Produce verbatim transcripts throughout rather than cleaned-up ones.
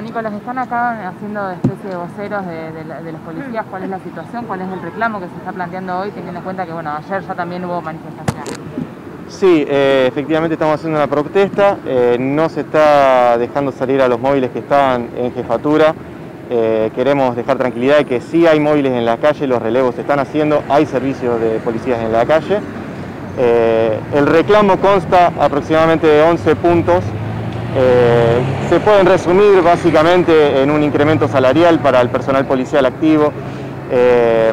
Nicolás, están acá haciendo especie de voceros de, de, de los policías. ¿Cuál es la situación? ¿Cuál es el reclamo que se está planteando hoy, teniendo en cuenta que bueno, ayer ya también hubo manifestación? Sí, eh, efectivamente estamos haciendo una protesta. Eh, no se está dejando salir a los móviles que están en jefatura. Eh, queremos dejar tranquilidad de que sí hay móviles en la calle, los relevos se están haciendo, hay servicios de policías en la calle. Eh, el reclamo consta aproximadamente de once puntos. Eh, se pueden resumir básicamente en un incremento salarial para el personal policial activo, eh,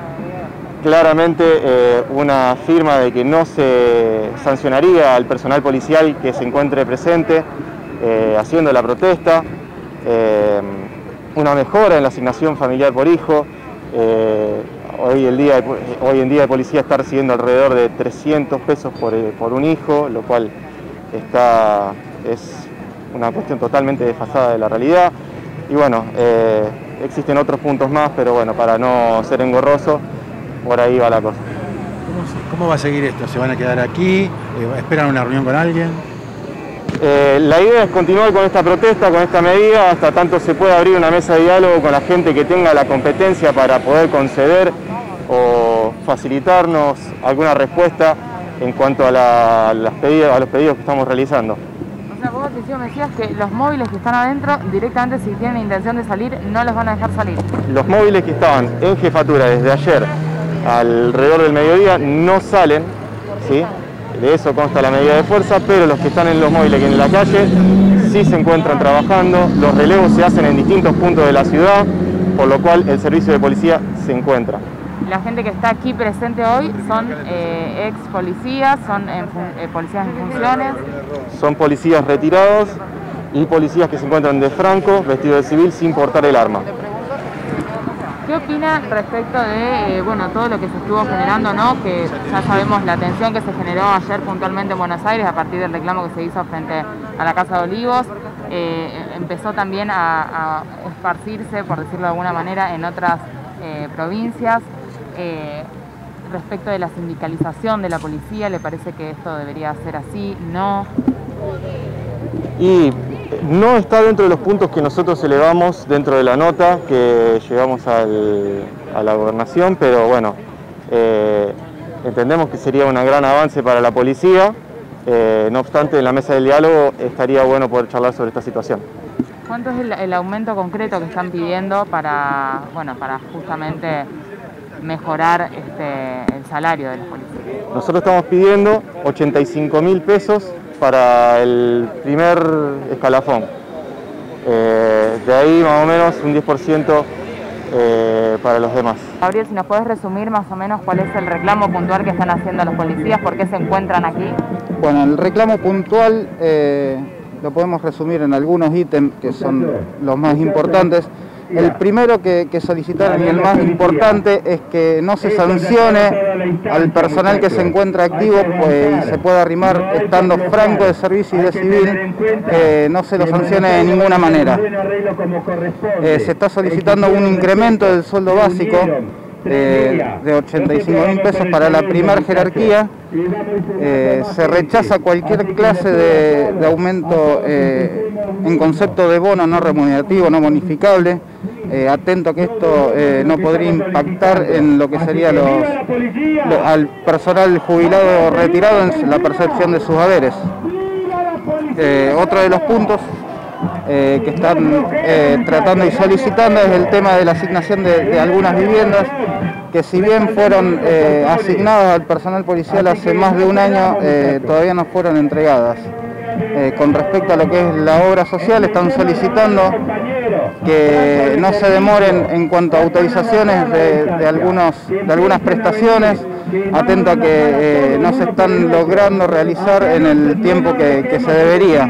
claramente eh, una firma de que no se sancionaría al personal policial que se encuentre presente eh, haciendo la protesta, eh, una mejora en la asignación familiar por hijo. eh, hoy, el día, hoy en día el policía está recibiendo alrededor de trescientos pesos por, por un hijo, lo cual está, es una cuestión totalmente desfasada de la realidad. Y bueno, eh, existen otros puntos más, pero bueno, para no ser engorroso, por ahí va la cosa. ¿Cómo, cómo va a seguir esto? ¿Se van a quedar aquí? Eh, ¿Esperan una reunión con alguien? Eh, la idea es continuar con esta protesta, con esta medida, hasta tanto se pueda abrir una mesa de diálogo con la gente que tenga la competencia para poder conceder o facilitarnos alguna respuesta en cuanto a, la, a, las pedidos, a los pedidos que estamos realizando. O sea, vos me decías que los móviles que están adentro, directamente si tienen intención de salir, no los van a dejar salir. Los móviles que estaban en jefatura desde ayer alrededor del mediodía no salen, ¿sí? De eso consta la medida de fuerza, pero los que están en los móviles que en la calle sí se encuentran trabajando. Los relevos se hacen en distintos puntos de la ciudad, por lo cual el servicio de policía se encuentra. La gente que está aquí presente hoy son eh, ex policías, son en, eh, policías en funciones. Son policías retirados y policías que se encuentran de franco, vestidos de civil, sin portar el arma. ¿Qué opina respecto de eh, bueno, todo lo que se estuvo generando, ¿no? Que ya sabemos la tensión que se generó ayer puntualmente en Buenos Aires a partir del reclamo que se hizo frente a la Casa de Olivos? Eh, empezó también a, a esparcirse, por decirlo de alguna manera, en otras eh, provincias. Eh, respecto de la sindicalización de la policía, ¿le parece que esto debería ser así? ¿No? Y no está dentro de los puntos que nosotros elevamos dentro de la nota que llevamos al, a la gobernación, pero bueno, eh, entendemos que sería un gran avance para la policía. Eh, no obstante, en la mesa del diálogo estaría bueno poder charlar sobre esta situación. ¿Cuánto es el, el aumento concreto que están pidiendo para, bueno, para justamente mejorar este, el salario de los policías? Nosotros estamos pidiendo ochenta y cinco mil pesos para el primer escalafón. Eh, de ahí más o menos un diez por ciento eh, para los demás. Gabriel, si nos puedes resumir más o menos cuál es el reclamo puntual que están haciendo los policías, por qué se encuentran aquí. Bueno, el reclamo puntual eh, lo podemos resumir en algunos ítems que son los más importantes. El primero que, que solicitaron y el más importante es que no se sancione al personal que se encuentra activo pues, y se pueda arrimar estando franco de servicio y de civil, eh, no se lo sancione de ninguna manera. Eh, se está solicitando un incremento del sueldo básico eh, de ochenta y cinco mil pesos para la primer jerarquía. Eh, se rechaza cualquier clase de, de aumento eh, en concepto de bono no remunerativo, no bonificable. Eh, atento a que esto eh, no podría impactar en lo que sería los, lo, al personal jubilado o retirado en la percepción de sus haberes. Eh, otro de los puntos eh, que están eh, tratando y solicitando es el tema de la asignación de, de algunas viviendas que si bien fueron eh, asignadas al personal policial hace más de un año, eh, todavía no fueron entregadas. Eh, con respecto a lo que es la obra social, están solicitando que no se demoren en cuanto a autorizaciones de, de, algunos, de algunas prestaciones, atento a que eh, no se están logrando realizar en el tiempo que, que se debería.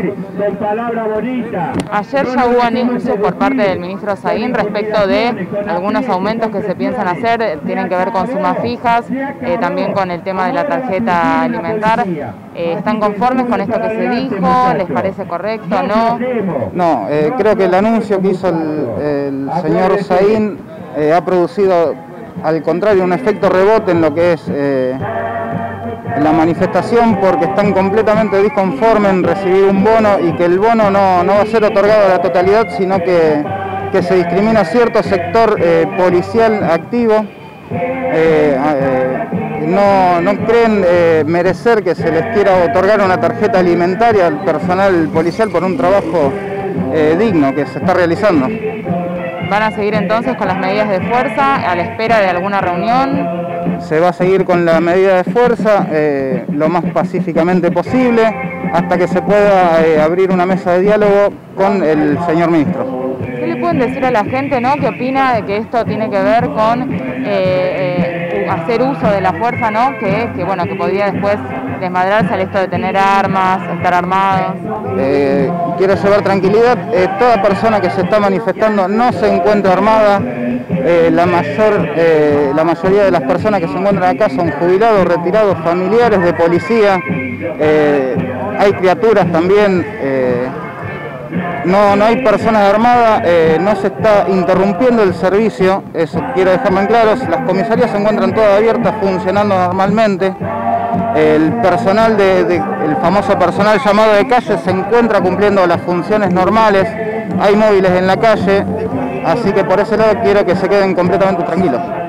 Ayer ya hubo anuncios por parte del ministro Saín respecto de algunos aumentos que se piensan hacer, tienen que ver con sumas fijas, eh, también con el tema de la tarjeta alimentar. Eh, ¿Están conformes con esto que se dijo? ¿Les parece correcto? ¿No? No, eh, creo que el anuncio que hizo el, el señor Saín eh, ha producido, al contrario, un efecto rebote en lo que es eh, la manifestación porque están completamente disconformes en recibir un bono y que el bono no, no va a ser otorgado a la totalidad, sino que, que se discrimina cierto sector eh, policial activo. Eh, eh, no, no creen eh, merecer que se les quiera otorgar una tarjeta alimentaria al personal policial por un trabajo eh, digno que se está realizando. ¿Van a seguir entonces con las medidas de fuerza a la espera de alguna reunión? Se va a seguir con la medida de fuerza eh, lo más pacíficamente posible hasta que se pueda eh, abrir una mesa de diálogo con el señor ministro. ¿Qué le pueden decir a la gente, ¿no?, que opina de que esto tiene que ver con eh, eh, hacer uso de la fuerza, ¿no?, que, que, bueno, que podría después desmadrarse al esto de tener armas, estar armados? Eh, quiero llevar tranquilidad, eh, toda persona que se está manifestando no se encuentra armada, eh, la, mayor, eh, la mayoría de las personas que se encuentran acá son jubilados, retirados, familiares de policía, eh, hay criaturas también, eh, no, no hay personas armadas, eh, no se está interrumpiendo el servicio, eso quiero dejarlo en claro, las comisarías se encuentran todas abiertas, funcionando normalmente. El personal, de, de, el famoso personal llamado de calle se encuentra cumpliendo las funciones normales, hay móviles en la calle, así que por ese lado quiero que se queden completamente tranquilos.